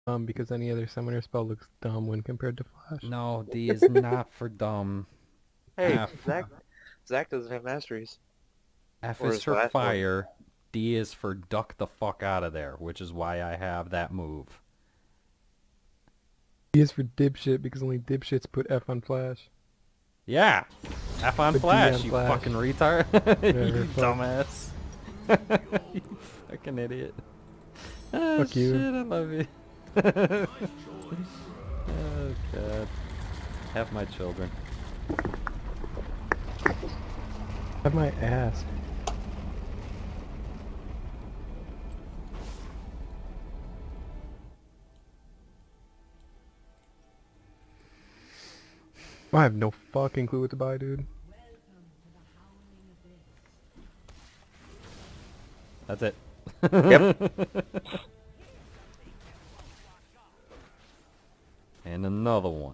Because any other summoner spell looks dumb when compared to Flash. No, D is not for dumb. Hey, F. Zach doesn't have masteries. F Or is is the for last one. fire. D is for duck the fuck out of there, which is why I have that move. D is for dipshit because only dipshits put F on Flash. Yeah! F on Put D Flash, on you Flash. fucking retard. Whatever, You fuck. dumbass. You fucking idiot. Oh Fuck you. shit, I love you. Oh god. Have my children. Have my ass. I have no fucking clue what to buy, dude. That's it. Yep. And another one.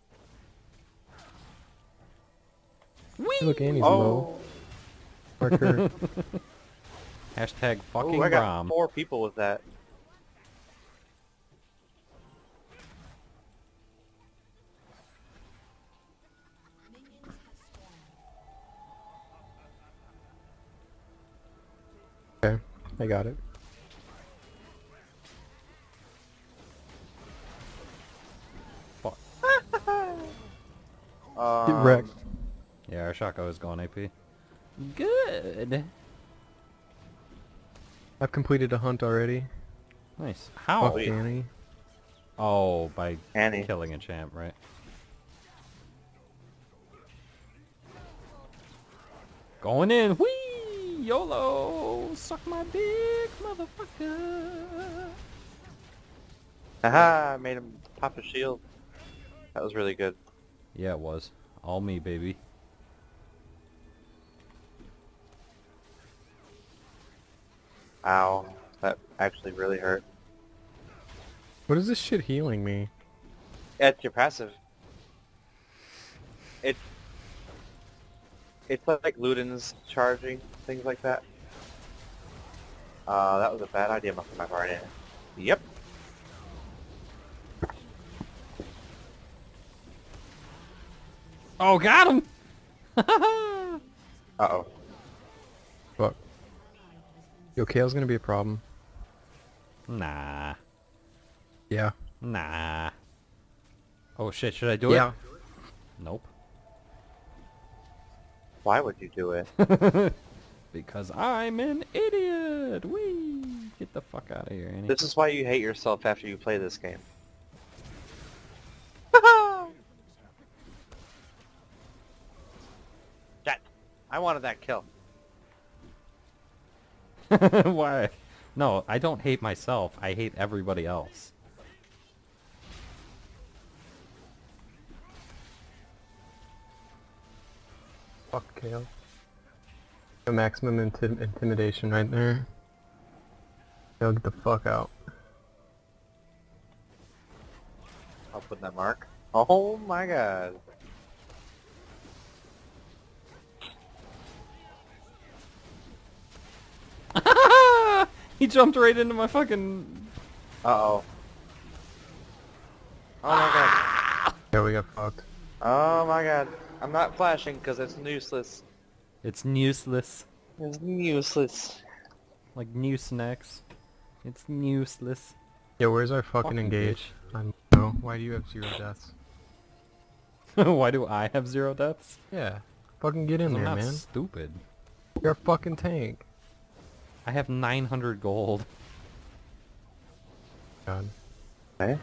Hey, look, Annie's Oh. low. Marker. Hashtag fucking Ooh, I got Brom. 4 people with that. Okay, I got it. Fuck. Get wrecked. Yeah, our Shako is going AP. Good. I've completed a hunt already. Nice. How? Fuck Annie. Oh, by Annie. killing a champ, right? Going in. Whee! YOLO! Suck my dick, motherfucker! Haha, I made him pop a shield. That was really good. Yeah, it was. All me, baby. Ow. That actually really hurt. What is this shit healing me? It's your passive. It, it's like Luden's charging, things like that. That was a bad idea on my part. Yep. Oh, got him! Uh-oh. Fuck. Yo, Kale's gonna be a problem. Nah. Yeah. Nah. Oh shit, should I do Yeah. it? Nope. Why would you do it? Because I'm an idiot! Whee! Get the fuck out of here, Annie. This is why you hate yourself after you play this game. Jet! I wanted that kill. Why? No, I don't hate myself. I hate everybody else. Fuck Kale. A maximum intimidation right there. Kale, get the fuck out. I'll put that mark. Oh my god. He jumped right into my fucking... Uh-oh. Oh my god. Yeah, we got fucked. Oh my god. I'm not flashing because it's useless. It's useless. It's useless. Like new snacks. It's useless. Yo, where's our fucking Fucking engage? I'm no. Why do you have 0 deaths? Why do I have 0 deaths? Yeah. Fucking get in I'm there, not man. stupid. You're a fucking tank. I have 900 gold. God. Okay.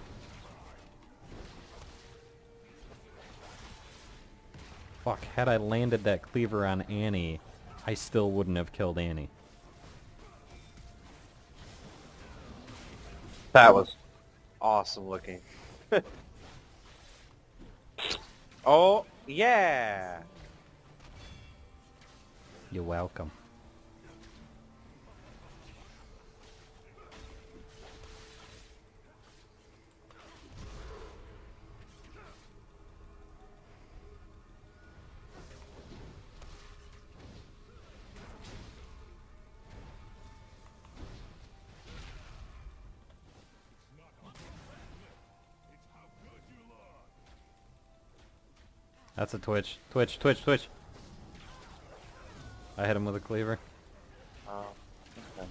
Fuck, had I landed that cleaver on Annie, I still wouldn't have killed Annie. That was awesome looking. Oh, yeah! You're welcome. That's a twitch. Twitch, twitch, twitch. I hit him with a cleaver. Oh, okay.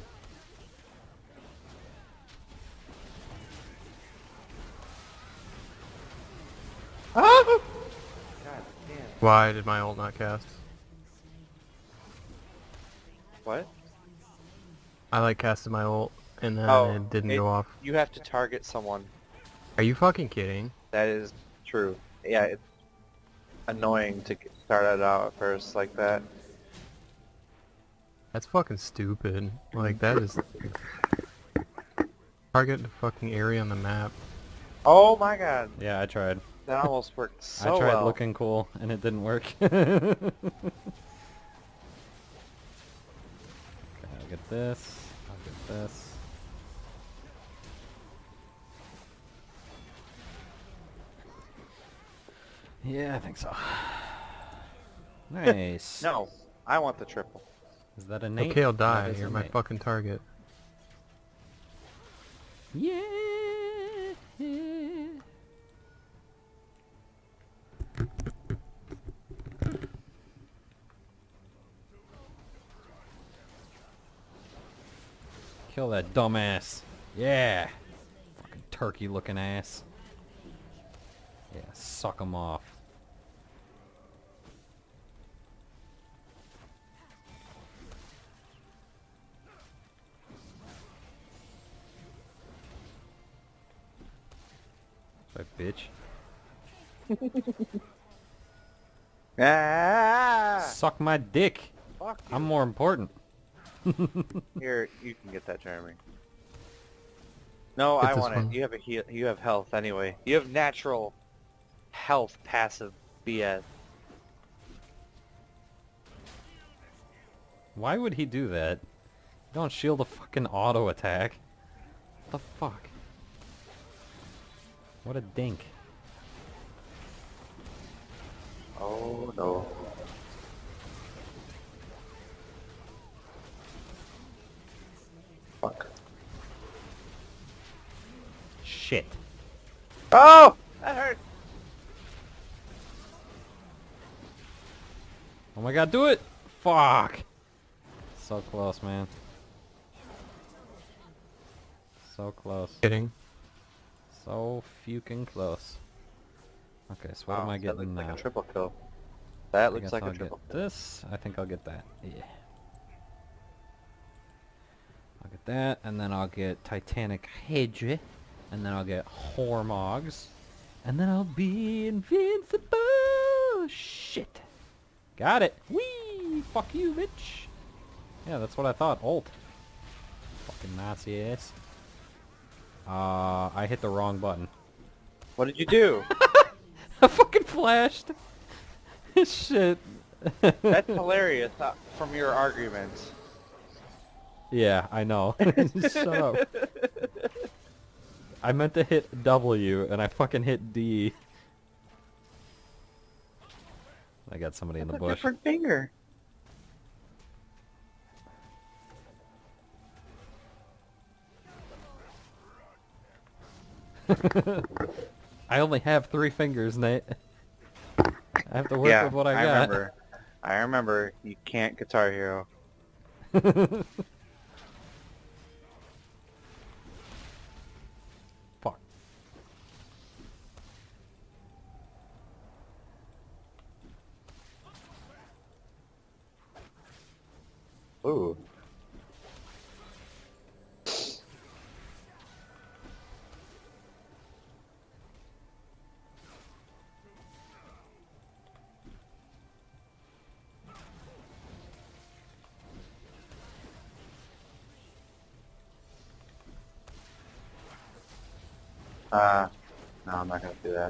Ah! God damn. Why did my ult not cast? What? I like casted my ult and then Oh, it didn't go off. You have to target someone. Are you fucking kidding? That is true. Yeah, it's annoying to start it out at first like that. That's fucking stupid. Like that is target the fucking area on the map. Oh my god, Yeah, I tried. that almost worked so I tried well. looking cool, and it didn't work. Okay, I'll get this. I'll get this. Yeah, I think so. Nice. No, I want the triple. Is that a Nate? Okay, I'll That die. is You're a my Nate. fucking target. Yeah. Kill that dumbass. Yeah. Fucking turkey looking ass. Yeah, suck him off. That bitch. Ah! Suck my dick. Fuck I'm more important. Here, you can get that, Jeremy. No, Get I this want one. it. You have a you have health anyway. You have natural health passive BS. Why would he do that? Don't shield a fucking auto attack. What the fuck? What a dink. Oh no. Fuck. Shit. Oh! That hurt! Oh my god, do it! Fuck! So close, man. So close. Kidding. So fucking close. Okay, so what Wow, am I that getting looks now? like a triple kill. That I looks guess like I'll a triple get kill. this. I think I'll get that. Yeah. I'll get that, and then I'll get Titanic Hydra, and then I'll get Hormogs, and then I'll be invincible! Shit! Got it! Whee! Fuck you, bitch! Yeah, that's what I thought. Ult. Fucking Nazi ass. I hit the wrong button. What did you do? I fucking flashed! Shit. That's hilarious from your arguments. Yeah, I know. Shut up. I meant to hit W, and I fucking hit D. I got somebody in the That's a bush. different finger. I only have 3 fingers, Nate. I have to work Yeah, with what I I got. remember. I remember. You can't Guitar Hero. Fuck. Ooh. No, I'm not gonna do that.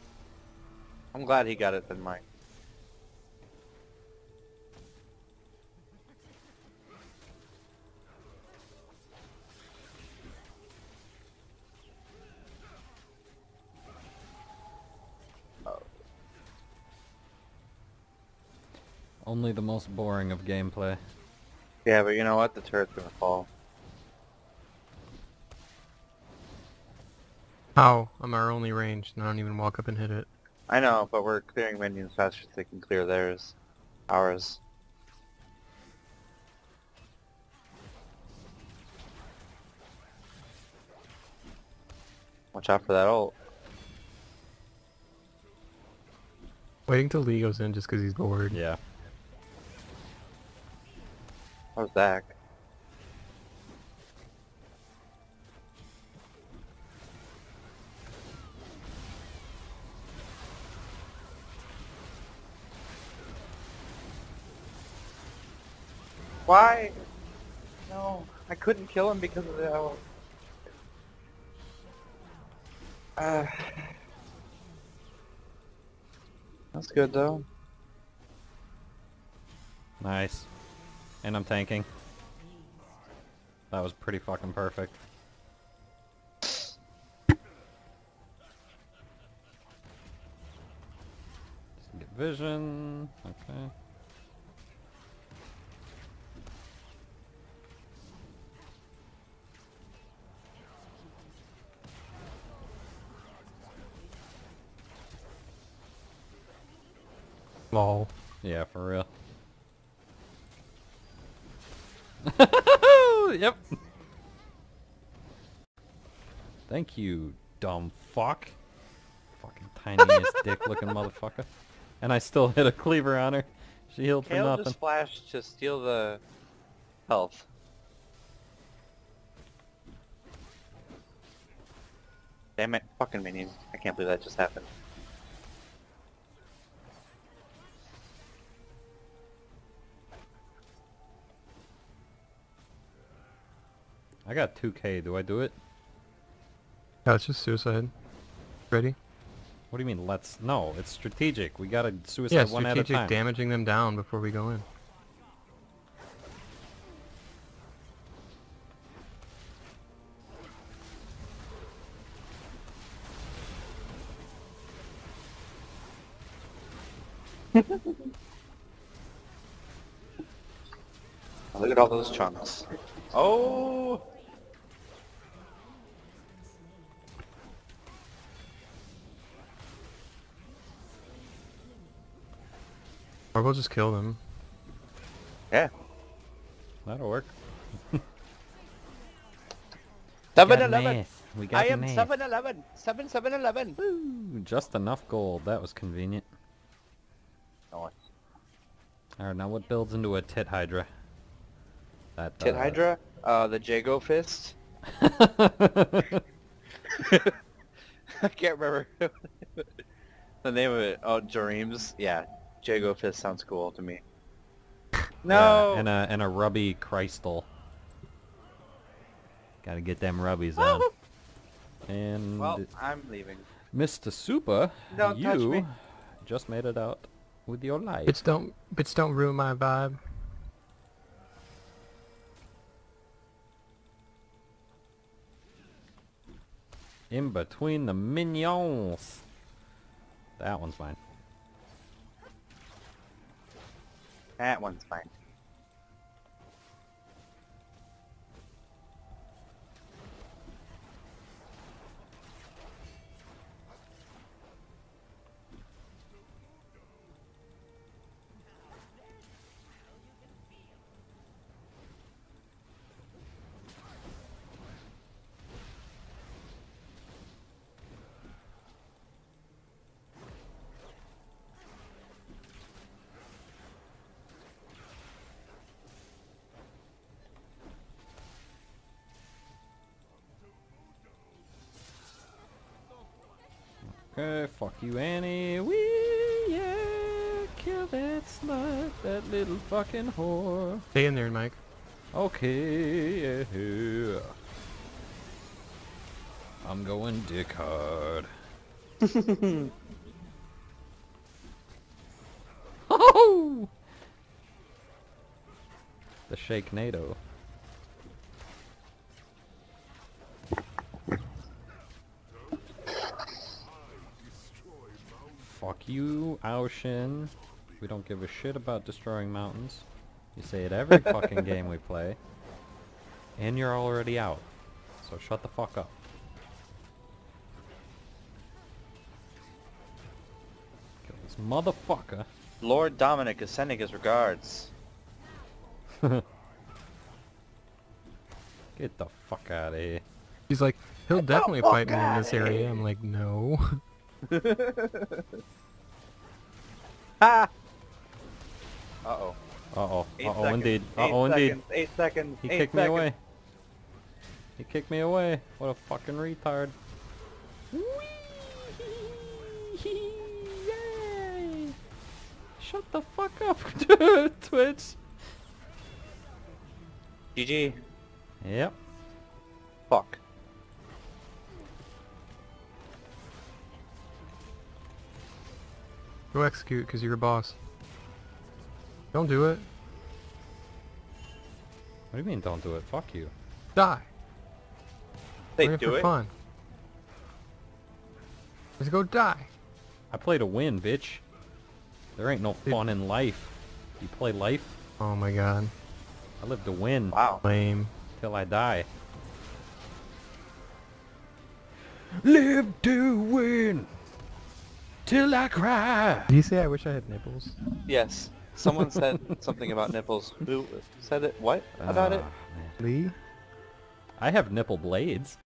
I'm glad he got it than mine. Only the most boring of gameplay. Yeah, but you know what? The turret's gonna fall. How? I'm our only range, and I don't even walk up and hit it. I know, but we're clearing minions faster so they can clear theirs. Ours. Watch out for that ult. Waiting till Lee goes in just because he's bored. Yeah. How's that? Why? No, I couldn't kill him because of the ult. That's good though. Nice. And I'm tanking. That was pretty fucking perfect. Just get vision. Okay. Lol. Yeah, for real. Yep. Thank you, dumb fuck. Fucking tiniest dick looking motherfucker. And I still hit a cleaver on her. She healed for Kale nothing. just flashed to steal the health. Damn it, fucking minion. I can't believe that just happened. I got 2k, do I do it? Yeah, it's just suicide. Ready? What do you mean let's... No, it's strategic. We gotta suicide Yeah, one at a strategic time. damaging them down before we go in. Look at all those chunks. Oh! Or we'll just kill them. Yeah. That'll work. 7-Eleven! We got I am an ace. 7-Eleven! 7-7-11! Woo, just enough gold. That was convenient. Oh, Alright, now what builds into a tit hydra? That Tit Hydra? The Jago Fist? I can't remember the name of it. Oh, Jareem's? Yeah. Jago Fist sounds cool to me. No! Yeah, and a rubby crystal. Gotta get them rubbies on. And Well, I'm leaving. Mr. Super, Don't touch me. you just made it out with your life. Bits don't ruin my vibe. In between the minions. That one's fine. That one's fine. Okay, fuck you, Annie. Wee, yeah, kill that slut, that little fucking whore. Stay in there, Mike. Okay, yeah. I'm going dick hard. Oh! The Shake NATO. Fuck you, Aushin. We don't give a shit about destroying mountains. You say it every fucking game we play. And you're already out. So shut the fuck up. Kill this motherfucker. Lord Dominic is sending his regards. Get the fuck out of here. He's like, he'll definitely fight me in this area. I'm like, no. Ha! Uh-oh. Uh-oh. 8 Uh-oh seconds, indeed. 8 Uh-oh indeed. seconds, 8 seconds. He 8 kicked me seconds. away. He kicked me away. What a fucking retard. Whee! Yay! Shut the fuck up, Twitch. GG. Yep. Fuck. Go execute, because you're a boss. Don't do it. What do you mean don't do it? Fuck you. Die. They Play it do for it? fun. Just go die. I play to win, bitch. There ain't no fun in life. You play life? Oh my god. I live to win. Wow. Lame. Till I die. Live to win. Till I cry. Did you say I wish I had nipples? Yes. Someone said something about nipples. Who said it? What about it? Ah, man. Lee? I have nipple blades.